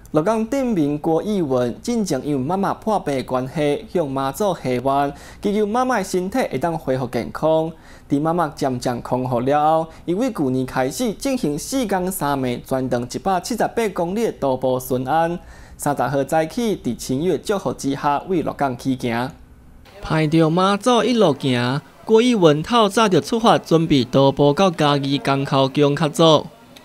鹿港顶面郭义文进前因为妈妈破病关系，向妈祖下愿，祈求妈妈身体会当恢复健康。伫妈妈渐渐康复了后，伊为去年开始进行4天3夜全长178公里的徒步巡安。30号早起，伫清月祝福之下，为鹿港起行。排着妈祖一路行，郭义文透早就出发，准备徒步到嘉义港口宫较早。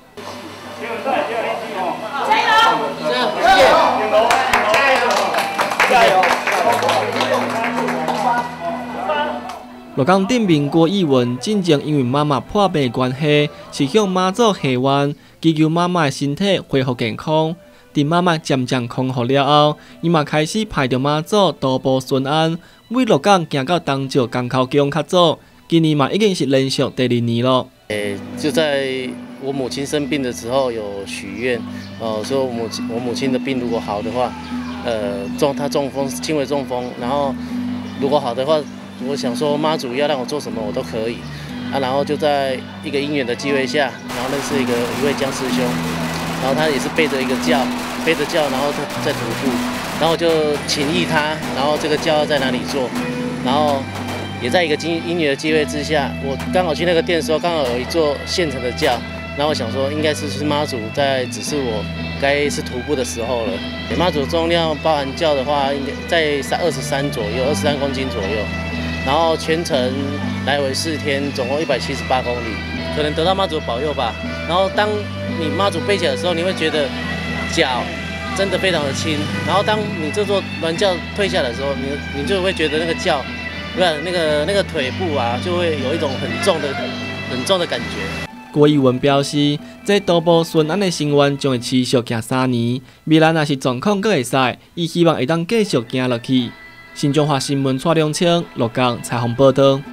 鹿港顶面郭义文进前因为妈妈破病关系，是向妈祖下愿，祈求妈妈的身体恢复健康。伫妈妈渐渐康复了后，伊嘛开始排着妈祖徒步巡安，为鹿港行到东石港口宫较早。今年嘛已经是连续第2年了。 就在我母亲生病的时候有许愿，说我母亲的病如果好的话，她中风，轻微中风，然后如果好的话。 我想说妈祖要让我做什么我都可以，然后就在一个因缘的机会下，然后认识一位江师兄，然后他也是背着轿，然后在徒步，然后我就请益他，然后这个轿要在哪里做，然后也在一个因缘的机会之下，我刚好去那个店的时候，刚好有一座现成的轿，然后我想说应该是妈祖在指示我该是徒步的时候了。妈祖重量包含轿的话，应该在23左右，23公斤左右。 然后全程来回4天，总共178公里，可能得到妈祖的保佑吧。然后当你妈祖背起来的时候，你会觉得脚真的非常的轻。然后当你这座銮轿退下来的时候，你就会觉得那个轿，那个腿部啊，就会有一种很重的感觉。 郭义文表示，这徒步巡安的心愿将会持续行3年，未来若是状况阁会使，伊希望会当继续行落去。新中华新闻蔡良清鹿港采访报道。